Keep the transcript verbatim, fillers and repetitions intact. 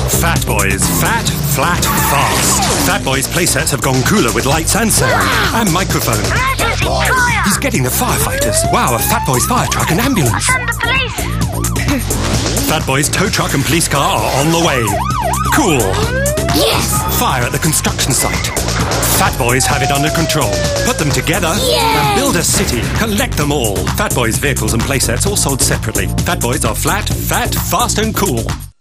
Phat Boyz. Fat, flat, fast. Phat Boyz playsets have gone cooler with lights and sound. Wow. And microphone. Emergency fire! He's getting the firefighters. Wow, a Phat Boyz fire truck and ambulance. Send the police! Phat Boyz tow truck and police car are on the way. Cool. Yes! Fire at the construction site. Phat Boyz have it under control. Put them together Yay! and build a city. Collect them all. Phat Boyz vehicles and playsets all sold separately. Phat Boyz are flat, fat, fast and cool.